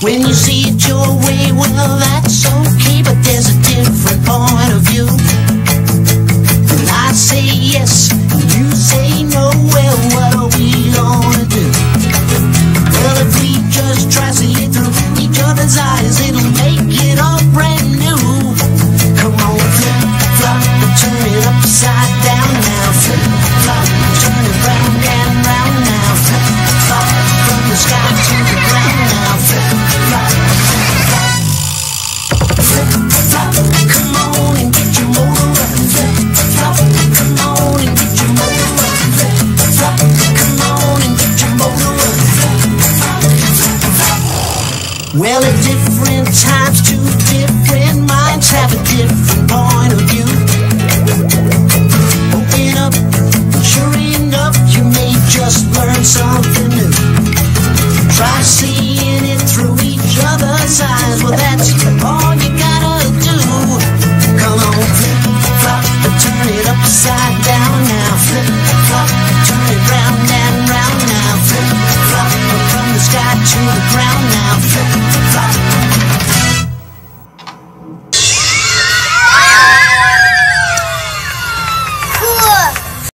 When you see it your way, well, that's okay, but there's a different point of view. When I say yes, and you say no, well, what are we gonna do? Well, if we just try to see it through each other's eyes, it'll make it all brand new. Come on, flip, flop, turn it upside down now. Flip, flop, turn it round and round now. Flip, flop, from the sky to the ground now. Flip, flop, flip, flop, come on and get your motor running. Flip, flop, come on and get your motor running. Flip, flop, come on and get your motor running. Flip, flop, flip, flop. Well, at different times, two different minds have a different point of view. Open up, sure enough, you may just learn something new. Try seeing it through each other's eyes, well, that's all you gotta do. Come on, flip, flop, turn it upside down now. Flip, flop, turn it round and round now. Flip, flop, from the sky to the ground now. Flip, flop.